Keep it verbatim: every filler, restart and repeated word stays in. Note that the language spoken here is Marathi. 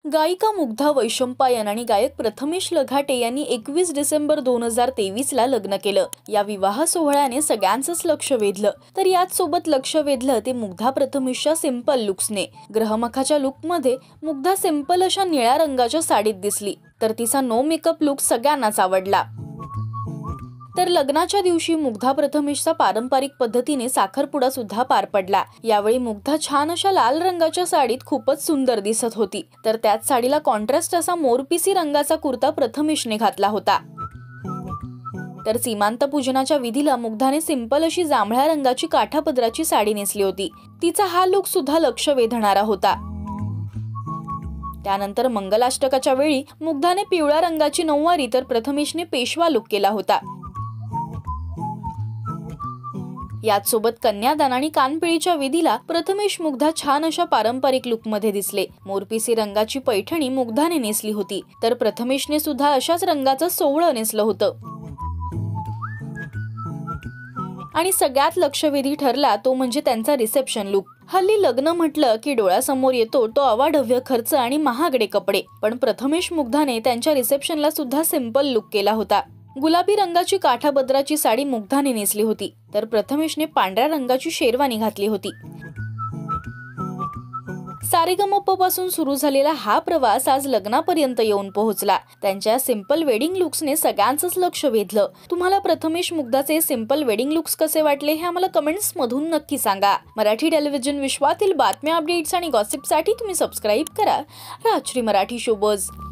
गायिका मुग्धा वैशंपायन आणि गायक प्रथमेश लघाटे यांनी एकवीस डिसेंबर दोन हजार तेवीस ला लग्न केलं। या विवाह सोहळ्याने सगळ्यांचंच लक्ष वेधलं, तर याच सोबत लक्ष वेधलं ते मुग्धा प्रथमेशच्या सिंपल लुक्सने। ग्रहमखाच्या लुकमध्ये मुग्धा सिंपल अशा निळ्या रंगाच्या साडीत दिसली, तर तिचा नो मेकअप लुक सगळ्यांनाच आवडला। तर लग्नाच्या दिवशी मुग्धा प्रथमेशचा पारंपरिक पद्धतीने साखरपुडा सुद्धा पार पडला। यावेळी मुग्धा छान अशा लाल रंगाच्या साडीत खूपच सुंदर दिसत होती, तर त्याच साडीला कॉन्ट्रास्ट असा मोरपिसी रंगाचा कुर्ता प्रथमेशने घातला होता। तर सीमांत पूजनाच्या विधीला मुग्धाने सिंपल अशी जांभळ्या रंगाची काठापदराची साडी नेसली होती। तिचा हा लुक सुद्धा लक्ष वेधणारा होता। त्यानंतर मंगलाष्टकाच्या वेळी मुग्धाने पिवळ्या रंगाची नऊवारी तर प्रथमेशने पेशवा लुक केला होता। याच सोबत कन्यादान आणि कानपिळीच्या विधीला प्रथमेश मुग्धा छान अशा पारंपरिक लुकमध्ये दिसले। मोरपिसी रंगाची पैठणी मुग्धाने नेसली होती, तर प्रथमेशने सुद्धा अशाच रंगाचं सोवळं नेसलं होतं। आणि सगळ्यात लक्षवेधी ठरला तो म्हणजे त्यांचा रिसेप्शन लुक। हल्ली लग्न म्हटलं की डोळ्यासमोर येतो तो अवाढव्य खर्च आणि महागडे कपडे, पण प्रथमेश मुग्धाने त्यांच्या रिसेप्शनला सुद्धा सिंपल लुक केला होता। गुलाबी रंगाची काठापदराची साडी मुग्धाने नेसली होती, तर प्रथमेशने पांढऱ्या रंगाची शेरवानी घातली होती। सारेगमप पासून सुरू झालेला हा प्रवास आज लग्नापर्यंत येऊन पोहोचला। त्यांच्या सिंपल वेडिंग लुक्सने सगळ्यांचंच लक्ष वेधलं। तुम्हाला प्रथमेश मुग्धाचे सिंपल वेडिंग लुक्स कसे वाटले हे आम्हाला कमेंट्स मधून नक्की सांगा। मराठी टेलिव्हिजन विश्वातील बातम्या, अपडेट्स आणि गॉसिपसाठी तुम्ही सबस्क्राइब करा राजश्री मराठी शोबज।